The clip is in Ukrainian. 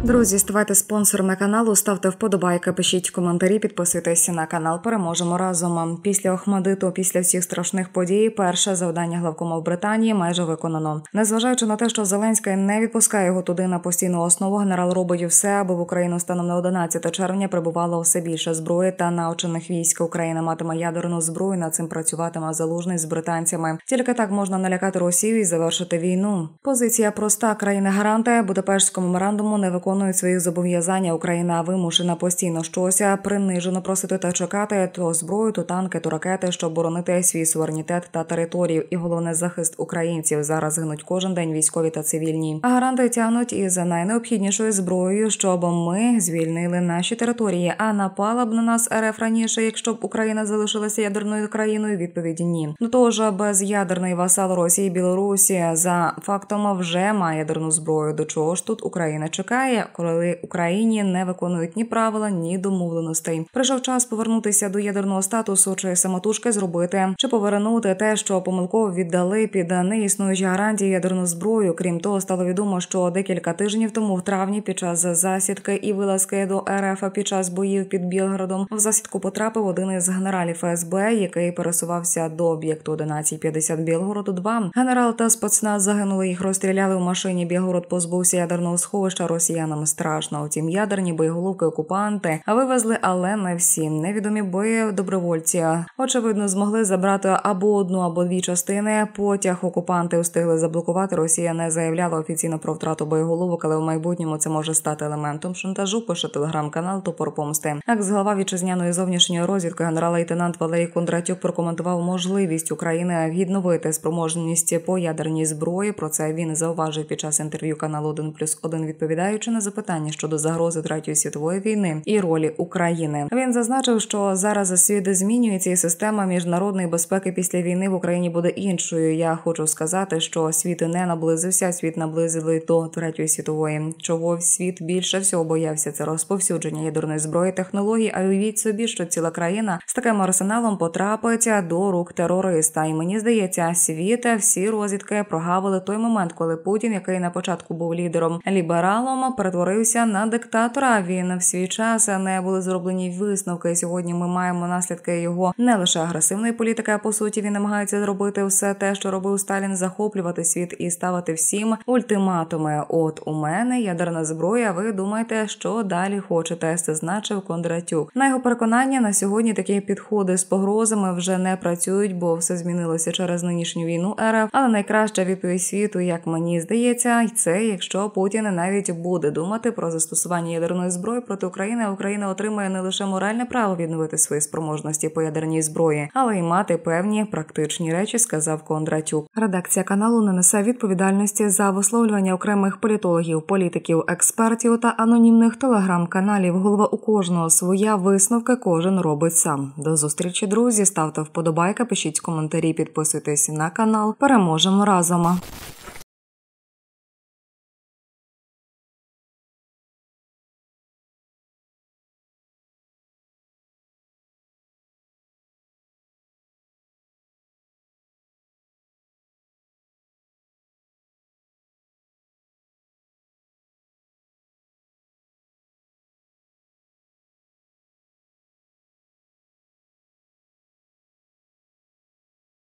Друзі, ставайте спонсорами каналу, ставте вподобайки, пишіть коментарі, підписуйтесь на канал. Переможемо разом. Після Охмадиту, після всіх страшних подій, перше завдання главкома в Британії майже виконано. Незважаючи на те, що Зеленський не відпускає його туди на постійну основу, генерал робить все, аби в Україну станом на 11 червня прибувало все більше зброї та навчених військ. Україна матиме ядерну зброю, над цим працюватиме Залужний з британцями. Тільки так можна налякати Росію і завершити війну. Позиція проста. Країни-гаранти Будапештського меморандуму не виконують своїх зобов'язань. Україна вимушена постійно щось принижено просити та чекати то зброю, то танки, то ракети, щоб боронити свій суверенітет та територію. І головне, захист українців. Зараз гинуть кожен день військові та цивільні. А гаранти тягнуть із найнеобхіднішою зброєю, щоб ми звільнили наші території. А напала б на нас РФ раніше, якщо б Україна залишилася ядерною країною? Відповіді ні. До того ж, без'ядерний васал Росії Білорусі за фактом вже має ядерну зброю. До чого ж тут Україна чекає, коли Україні не виконують ні правила, ні домовленостей? Прийшов час повернутися до ядерного статусу, чи самотужки зробити, чи повернути те, що помилково віддали під неіснуючі гарантії ядерну зброю. Крім того, стало відомо, що декілька тижнів тому в травні під час засідки і вилазки до РФ під час боїв під Білгородом в засідку потрапив один із генералів ФСБ, який пересувався до об'єкту 1150 Білгороду-2. Генерал та спецназ загинули, їх розстріляли в машині. Білгород позбувся ядерного сховища, росіянам страшно. Утім, ядерні боєголовки окупанти вивезли, але не всі. Невідомі добровольці, очевидно, змогли забрати або одну, або дві частини. Потяг окупанти встигли заблокувати. Росія не заявляла офіційно про втрату боєголовок, але в майбутньому це може стати елементом шантажу, пише телеграм-канал «Топор помсти». Екс-голова вітчизняної зовнішньої розвідки генерал-лейтенант Валерій Кондратюк прокоментував можливість України відновити спроможність по ядерній зброї. Про це він зауважив під час інтерв'ю каналу 1+1, відповідаючи на запитання щодо загрози Третьої світової війни і ролі України. Він зазначив, що зараз світ змінюється і система міжнародної безпеки після війни в Україні буде іншою. Я хочу сказати, що світ не наблизився, світ наблизили до Третьої світової. Чого світ більше всього боявся? Це розповсюдження ядерної зброї, технологій. А уявіть собі, що ціла країна з таким арсеналом потрапиться до рук терориста. І мені здається, світ, всі розвідки прогавили той момент, коли Путін, який на початку був лідером-лібералом, перетворився на диктатора. Він в свій час не були зроблені висновки. Сьогодні ми маємо наслідки його не лише агресивної політики, а по суті він намагається зробити все те, що робив Сталін, захоплювати світ і ставити всім ультиматуми. От у мене ядерна зброя, ви думаєте, що далі хочете, зазначив Кондратюк. На його переконання, на сьогодні такі підходи з погрозами вже не працюють, бо все змінилося через нинішню війну РФ. Але найкраща відповідь світу, як мені здається, це якщо Путін навіть буде думати про застосування ядерної зброї проти України, а Україна отримає не лише моральне право відновити свої спроможності по ядерній зброї, але й мати певні практичні речі, сказав Кондратюк. Редакція каналу не несе відповідальності за висловлювання окремих політологів, політиків, експертів та анонімних телеграм-каналів. Голова у кожного своя, висновки кожен робить сам. До зустрічі, друзі, ставте вподобайки, пишіть коментарі, підписуйтесь на канал. Переможемо разом!